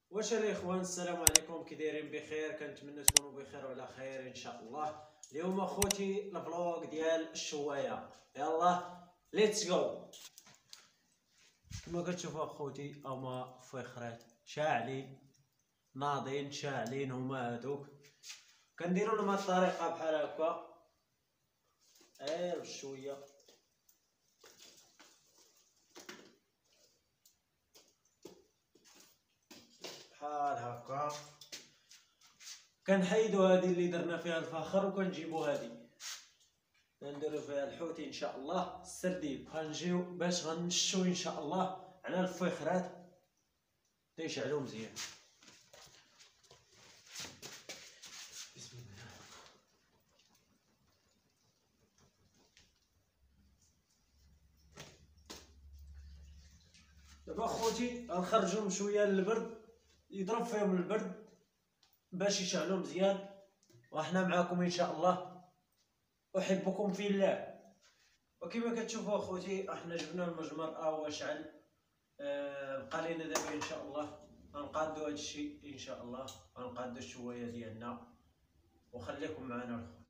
واش الاخوان، السلام عليكم، كي دايرين؟ بخير، كنتمنى تكونوا بخير وعلى خير ان شاء الله. اليوم اخوتي الفلوق ديال الشوايه، يلا ليتس جو. كما كتشوفوا اخوتي هما فخرات شاعلين ناضين شاعلين، هما هادوك كنديروا لهم هاد الطريقه بحال هكا غير بشويه بحال هكا. كنحيدو هادي اللي درنا فيها الفخر وكنجيبو هادي نديرو فيها الحوتي ان شاء الله السرديب. غنجيو باش غنشو ان شاء الله على الفخرات تيشعلو مزيان. بسم الله. دابا خوتي غنخرجوهم شويه للبرد، يضرب فيهم البرد باش يشعلو مزيان، وحنا معاكم ان شاء الله. احبكم في الله. وكما كتشوفوا اخوتي احنا جبنا المجمر هو شعل. بقى لينا دابا ان شاء الله غنقادو هاد الشيء ان شاء الله، غنقادو الشوايه ديالنا وخليكم معنا الخوت.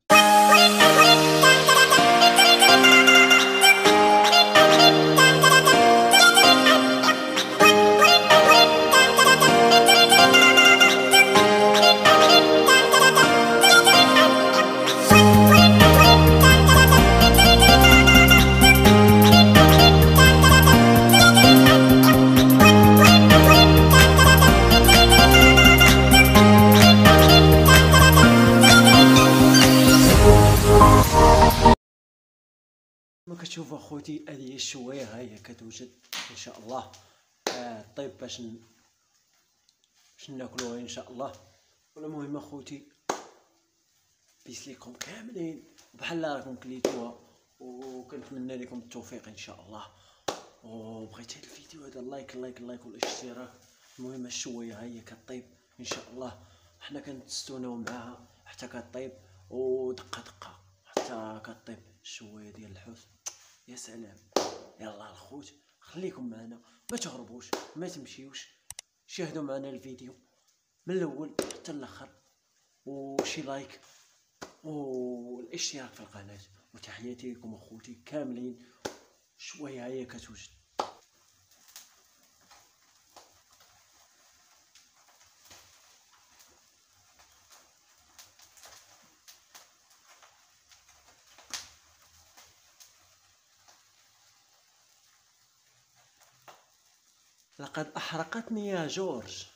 كما كتشوفوا اخوتي هذه هي الشوايه، ها هي كتوجد ان شاء الله. طيب باش ناكلوها ان شاء الله. والمهم اخوتي بيس ليكم كاملين بحال راكم كليتوها، وكنتمنى لكم التوفيق ان شاء الله. وبغيت هذا الفيديو هذا اللايك والاشتراك. المهم الشوايه ها هي كطيب ان شاء الله، حنا كنتستوناو معاها حتى كطيب ودقه حتى كطيب الشوايه ديال الحوت. يا سلام. يلا الخوت خليكم معنا، ما تهربوش ما تمشيوش، شاهدوا معنا الفيديو من الاول حتى الاخر، وشي لايك والاشتراك في القناه. وتحياتي لكم اخوتي كاملين. شويه هي كتوجد. لقد احرقتني يا جورج.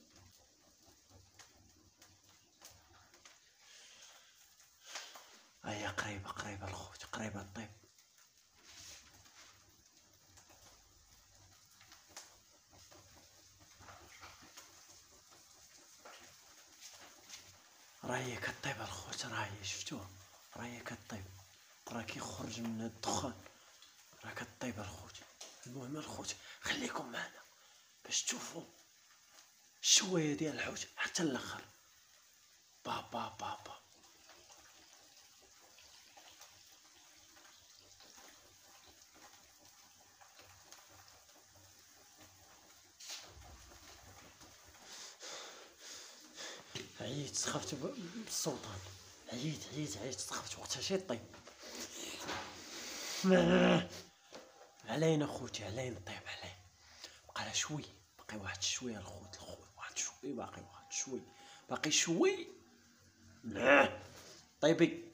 هيا قريبه الخوت، قريبه الطيب. راهي كطيب الخوت، راهي شفتوها، راهي كطيب، راه كيخرج من الدخان، راه كطيب الخوت. المهم الخوت خليكم معنا باش تشوفوا الشوايه ديال الحوت حتى الاخر. با عييت سخفت بالسلطان، عييت سخفت وقتها شي طيب. علينا خوتي علينا طيب علينا. بقى شوي، باقي واحد شويه الخوت واحد شوي، باقي شوي طيبي.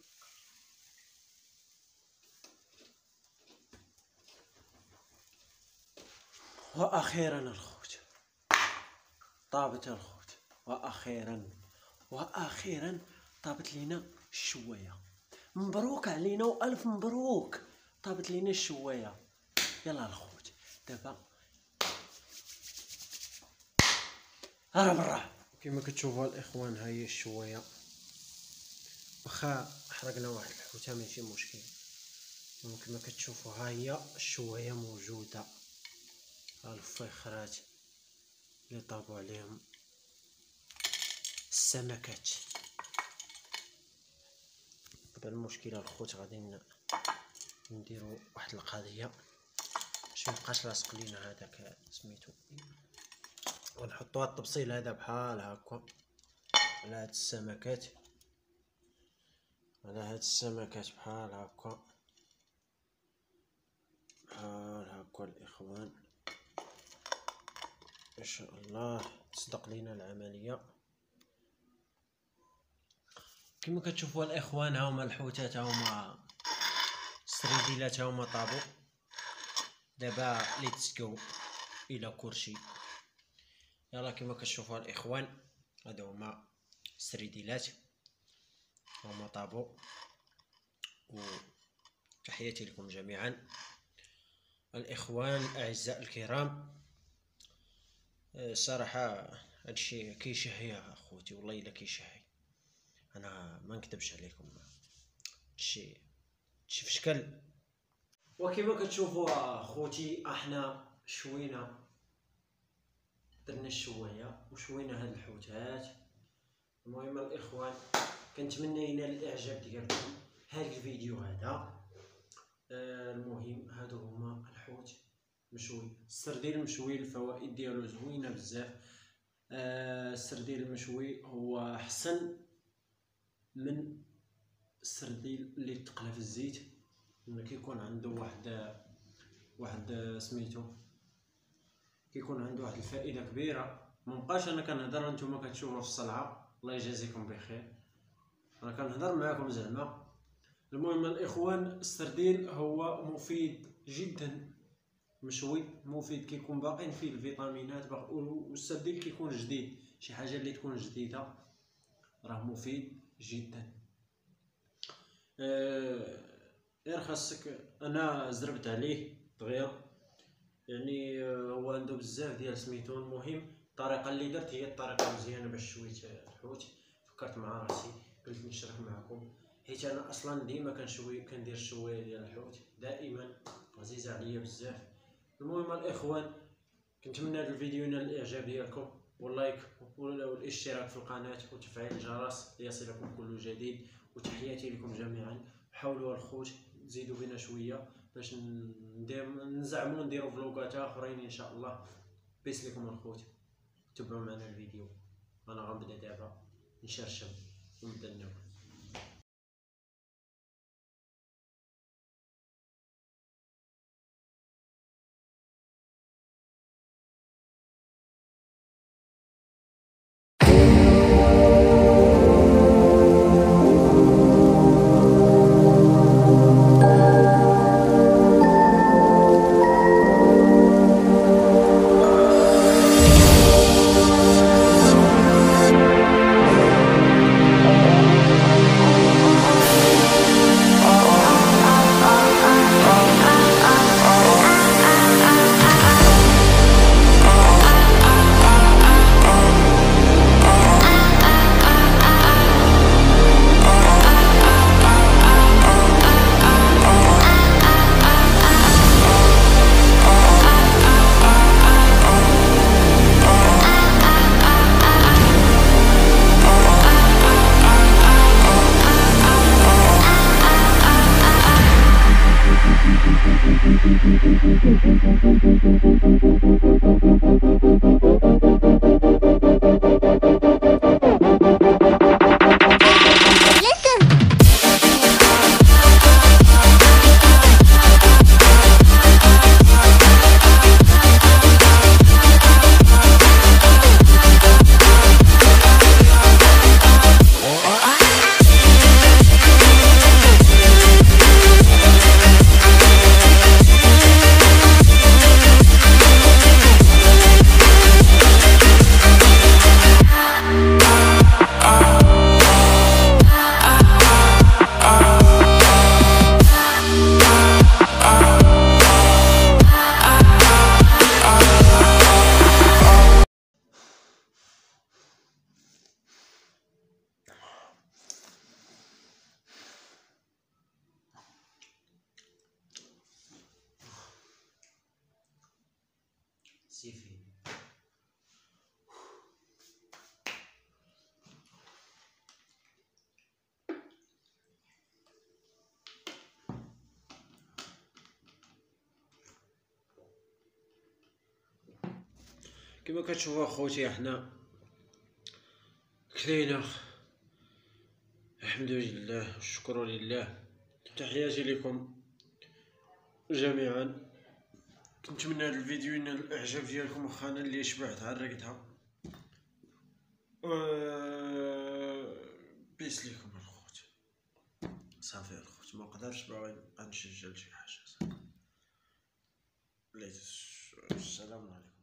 واخيرا الخوت طابت الخوت، واخيرا طابت لينا الشوايه. مبروك علينا والف مبروك، طابت لينا الشوايه. يلا الخوت دابا راه برا. كما كتشوفوا الاخوان ها هي الشوايه، واخا حرقنا واحد الحوته ماشي مشكل. كما كتشوفوا ها هي الشوايه موجوده، ها الفخرات اللي طابوا عليهم السمكات. دابا المشكله الخوت غادي نديرو واحد القضيه باش ميبقاش لاصق لينا هذاك سميتو ونحطو هاد التبصيل هذا بحال هكا على هاد السمكات، بحال هكا الاخوان. ان شاء الله تصدق لينا العمليه. كما كتشوفوا الاخوان، ها هما الحوتات، ها هما السريديلات، ها هما طابو دابا ليتس جو الى كرشي. يلا كما كتشوفوا الاخوان، هادو هما السريديلات، هما طابو. وتحياتي لكم جميعا الاخوان الاعزاء الكرام. صراحه هادشي كيشهي اخوتي، والله الا كيشهي، انا ما نكذبش عليكم، هادشي في شكل. وكما كتشوفوا اخوتي، احنا شوينا درنا الشويه وشوينا هاد الحوتات. المهم الاخوان، كنتمنى ينال الاعجاب ديالكم هاد الفيديو هذا. المهم هادو هما الحوت مشوي، السردين المشوي الفوائد ديالو زوينه بزاف. السردين المشوي هو احسن من السردين اللي تقلى في الزيت، لان كيكون عنده واحد سميتو، كيكون عنده واحد الفائده كبيره. مبقاش انا كنهضر نتوما كتشوفوا في الصلعه، الله يجازيكم بخير، انا كنهضر معكم زعما. المهم الاخوان، السردين هو مفيد جدا، مشوي مفيد، كيكون باقين فيه الفيتامينات، والسردين كيكون جديد، شي حاجه اللي تكون جديده راه مفيد جدا. غير خاصك، انا زربت عليه دغيا، يعني هو عنده بزاف ديال سميتو. المهم الطريقه اللي درت هي الطريقه مزيانه باش شويت الحوت. فكرت مع راسي قلت نشارك معكم، حيت انا اصلا ديما كندير الشويه ديال الحوت، دائما عزيزه عليا بزاف. المهم الاخوان، كنتمنى هذا الفيديو ينال الاعجاب ديالكم، واللايك والاشتراك في القناه وتفعيل الجرس ليصلكم كل جديد. وتحياتي لكم جميعا. حاولوا الخوت تزيدوا بنا شويه باش نزعموا نديروا فلوقات اخرين ان شاء الله. بيس لكم الخوت، تبعوا معنا الفيديو. انا غنبدا دابا نشرشم ونبدا ناكل. كما كتشوفوا اخوتي احنا كلينا الحمد لله والشكر لله. تحياتي لكم جميعا. كنتمنى هذا الفيديو ينال الاعجاب ديالكم، واخا انا اللي شبعت عرقتها. بيس ليكم الخوت. صافي الخوت، ما قدرتش باغي نسجل شي حاجه. السلام عليكم.